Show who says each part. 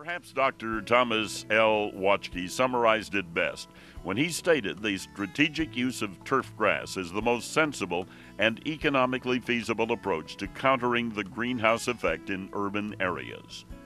Speaker 1: Perhaps Dr. Thomas L. Watchke summarized it best when he stated the strategic use of turf grass is the most sensible and economically feasible approach to countering the greenhouse effect in urban areas.